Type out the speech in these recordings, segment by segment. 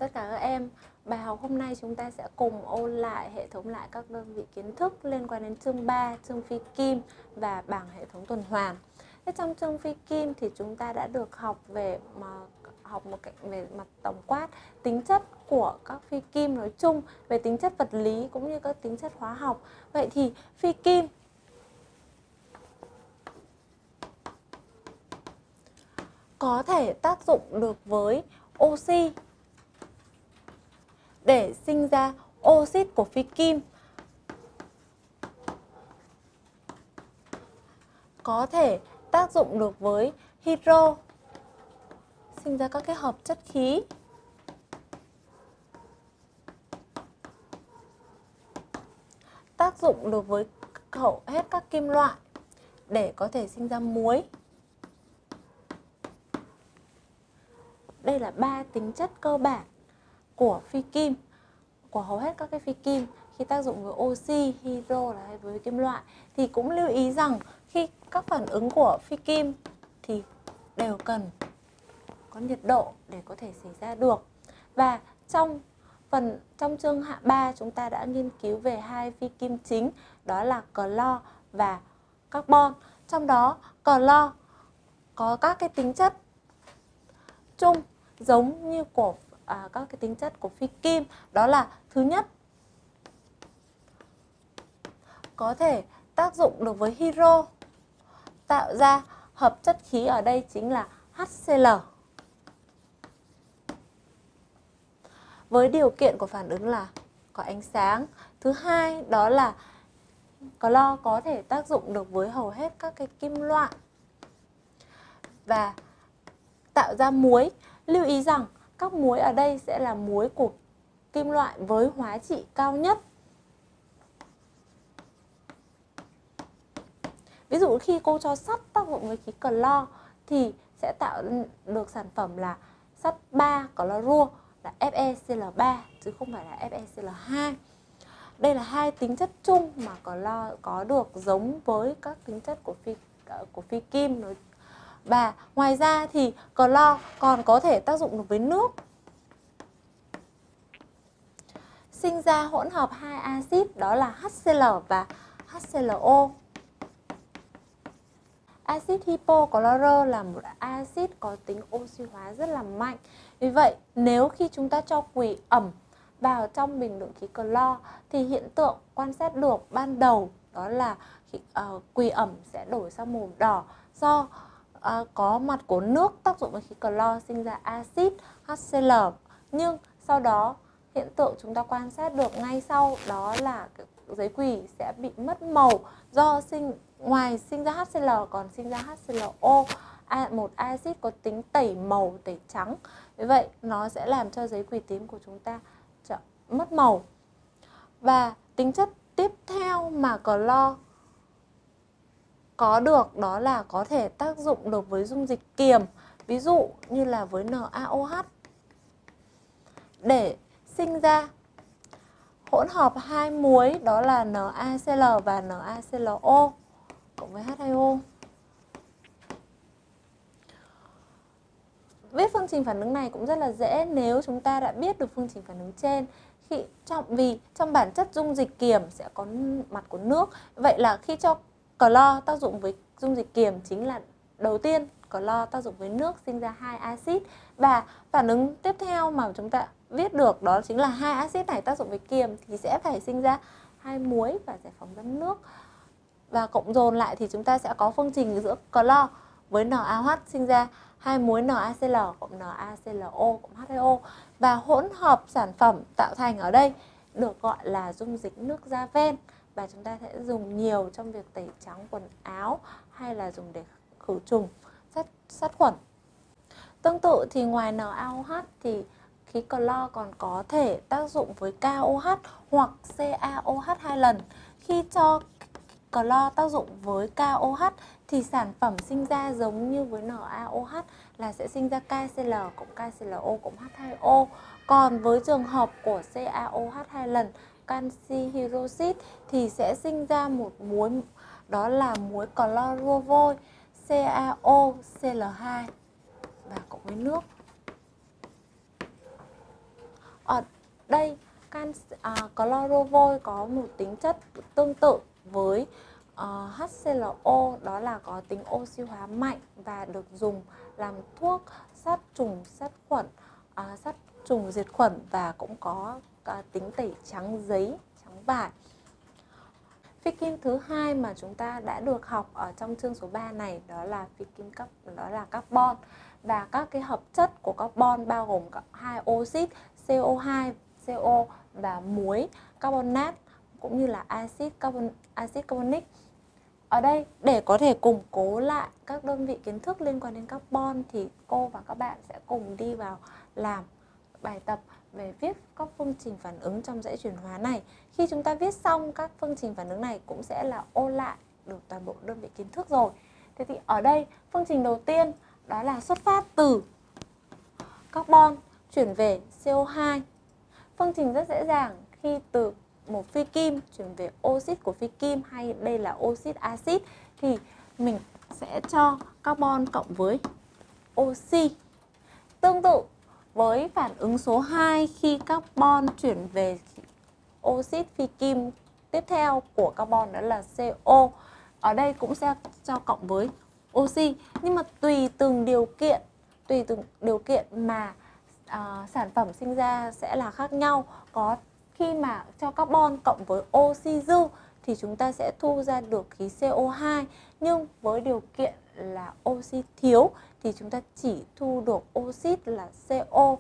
tất cả các em. Bài học hôm nay chúng ta sẽ cùng ôn lại hệ thống lại các đơn vị kiến thức liên quan đến chương 3, chương phi kim và bảng hệ thống tuần hoàn. Thế trong chương phi kim thì chúng ta đã được học về về mặt tổng quát tính chất của các phi kim nói chung, về tính chất vật lý cũng như các tính chất hóa học. Vậy thì phi kim có thể tác dụng được với oxy để sinh ra oxit của phi kim, có thể tác dụng được với hydro sinh ra các cái hợp chất khí, tác dụng được với hầu hết các kim loại để có thể sinh ra muối. Đây là 3 tính chất cơ bản của phi kim, của hầu hết các cái phi kim khi tác dụng với oxy, hydro hay với kim loại. Thì cũng lưu ý rằng khi các phản ứng của phi kim thì đều cần có nhiệt độ để có thể xảy ra được. Và trong chương hạ 3 chúng ta đã nghiên cứu về hai phi kim chính, đó là clo và carbon. Trong đó clo có các cái tính chất chung giống như của các cái tính chất của phi kim, đó là thứ nhất, có thể tác dụng được với hydro tạo ra hợp chất khí, ở đây chính là HCl. Với điều kiện của phản ứng là có ánh sáng. Thứ hai, đó là clo có thể tác dụng được với hầu hết các cái kim loại và tạo ra muối. Lưu ý rằng các muối ở đây sẽ là muối của kim loại với hóa trị cao nhất. Ví dụ khi cô cho sắt tác dụng với khí clo thì sẽ tạo được sản phẩm là sắt 3 clorua là FeCl3 chứ không phải là FeCl2. Đây là hai tính chất chung mà clo có được giống với các tính chất của phi kim. Và ngoài ra thì clo còn có thể tác dụng được với nước, sinh ra hỗn hợp hai axit, đó là HCl và HClO. Axit hypochlorơ là một axit có tính oxy hóa rất là mạnh. Vì vậy, nếu khi chúng ta cho quỳ ẩm vào trong bình đựng khí clo thì hiện tượng quan sát được ban đầu đó là quỳ ẩm sẽ đổi sang màu đỏ do có mặt của nước tác dụng với khí clo sinh ra axit HCl. Nhưng sau đó hiện tượng chúng ta quan sát được ngay sau đó là giấy quỳ sẽ bị mất màu do ngoài sinh ra HCl còn sinh ra HClO, một axit có tính tẩy màu, tẩy trắng. Vì vậy nó sẽ làm cho giấy quỳ tím của chúng ta mất màu. Và tính chất tiếp theo mà clo có được đó là có thể tác dụng được với dung dịch kiềm, ví dụ như là với NaOH để sinh ra hỗn hợp hai muối, đó là NaCl và NaClO cộng với H2O. Viết phương trình phản ứng này cũng rất là dễ nếu chúng ta đã biết được phương trình phản ứng trên. Vì trong bản chất dung dịch kiềm sẽ có mặt của nước. Vậy là khi cho clo tác dụng với dung dịch kiềm chính là đầu tiên clo tác dụng với nước sinh ra hai axit, và phản ứng tiếp theo mà chúng ta viết được đó chính là hai axit này tác dụng với kiềm thì sẽ phải sinh ra hai muối và giải phóng ra nước. Và cộng dồn lại thì chúng ta sẽ có phương trình giữa clo với NaOH sinh ra hai muối NaCl cộng NaClO cộng H2O, và hỗn hợp sản phẩm tạo thành ở đây được gọi là dung dịch nước da ven, và chúng ta sẽ dùng nhiều trong việc tẩy trắng quần áo hay là dùng để khử trùng, sát khuẩn. Tương tự thì ngoài NaOH thì khí clo còn có thể tác dụng với KOH hoặc CaOH hai lần. Khi cho clo tác dụng với KOH thì sản phẩm sinh ra giống như với NaOH là sẽ sinh ra KCl cộng KClO cộng H2O. Còn với trường hợp của CaOH hai lần, canxi hydroxit, thì sẽ sinh ra một muối, đó là muối clorua vôi CaOCl2 và cộng với nước. Ở đây clorovoi có một tính chất tương tự với HClO, đó là có tính oxy hóa mạnh và được dùng làm thuốc sát trùng, sát khuẩn, sát trùng diệt khuẩn và cũng có tính tẩy trắng giấy, trắng vải. Phi kim thứ hai mà chúng ta đã được học ở trong chương số 3 này đó là carbon, và các cái hợp chất của carbon bao gồm cả hai oxit CO2, CO và muối carbonate cũng như là axit carbonic. Ở đây để có thể củng cố lại các đơn vị kiến thức liên quan đến carbon thì cô và các bạn sẽ cùng đi vào làm bài tập về viết các phương trình phản ứng trong dãy chuyển hóa này. Khi chúng ta viết xong các phương trình phản ứng này cũng sẽ là ôn lại được toàn bộ đơn vị kiến thức rồi. Thế thì ở đây phương trình đầu tiên đó là xuất phát từ carbon chuyển về CO2. Phương trình rất dễ dàng, khi từ một phi kim chuyển về oxit của phi kim hay đây là oxit axit thì mình sẽ cho carbon cộng với oxy. Tương tự với phản ứng số 2 khi carbon chuyển về oxit phi kim tiếp theo của carbon đó là CO. Ở đây cũng sẽ cho cộng với oxy, nhưng mà tùy từng điều kiện mà sản phẩm sinh ra sẽ là khác nhau. Có khi mà cho carbon cộng với oxy dư thì chúng ta sẽ thu ra được khí CO2, nhưng với điều kiện là oxy thiếu thì chúng ta chỉ thu được oxit là CO.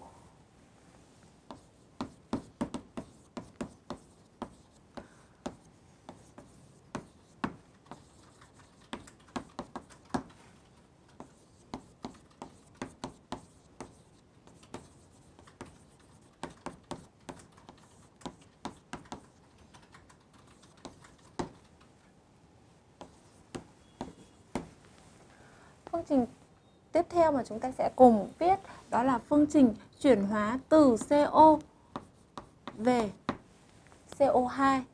Phương trình tiếp theo mà chúng ta sẽ cùng viết đó là phương trình chuyển hóa từ CO về CO2.